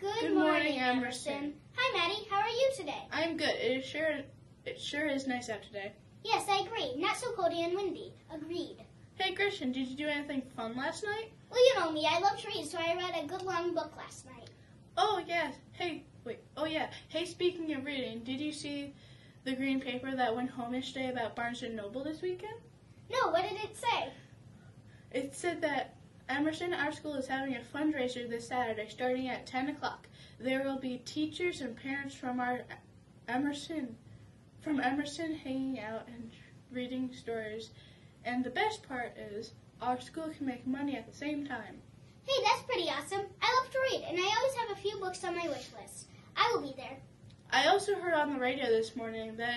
Good morning, Emerson. Hi, Maddie. How are you today? I'm good. It sure is nice out today. Yes, I agree. Not so cold and windy. Agreed. Hey, Christian, did you do anything fun last night? Well, you know me. I love to read, so I read a good long book last night. Oh, yeah. Hey, speaking of reading, did you see the green paper that went home yesterday about Barnes & Noble this weekend? No, what did it say? It said that Emerson, our school, is having a fundraiser this Saturday starting at 10 o'clock. There will be teachers and parents from Emerson hanging out and reading stories. And the best part is our school can make money at the same time. Hey, that's pretty awesome. I love to read, and I always have a few books on my wish list. I will be there. I also heard on the radio this morning that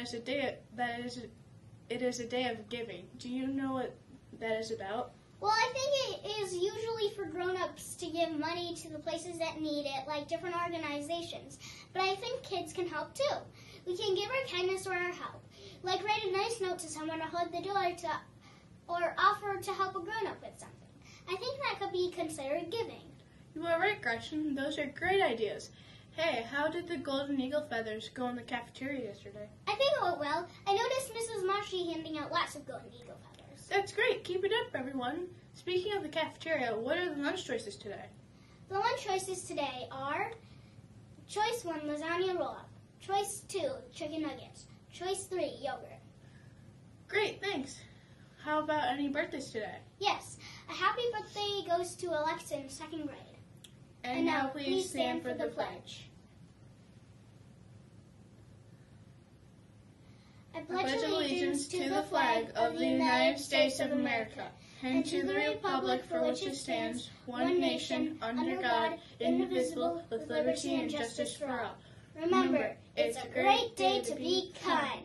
it is a day of giving. Do you know what that is about? Well, I think it is usually for grown-ups to give money to the places that need it, like different organizations. But I think kids can help too. We can give our kindness or our help, like write a nice note to someone or hold the door or offer to help a grown-up with something. I think that could be considered giving. You are right, Gretchen. Those are great ideas. Hey, how did the golden eagle feathers go in the cafeteria yesterday? I think it went well. I noticed Mrs. Marshy handing out lots of golden eagle feathers. That's great. Keep it up, everyone. Speaking of the cafeteria, what are the lunch choices today? The lunch choices today are Choice 1, lasagna roll-up. Choice 2, chicken nuggets. Choice 3, yogurt. Great, thanks. How about any birthdays today? Yes, a happy birthday goes to Alexa in 2nd grade. And now please stand for the pledge. I pledge allegiance to the flag of the United States of America and to the republic for which it stands, one nation, under God, indivisible, with liberty and justice for all. Remember, it's a great day to be kind.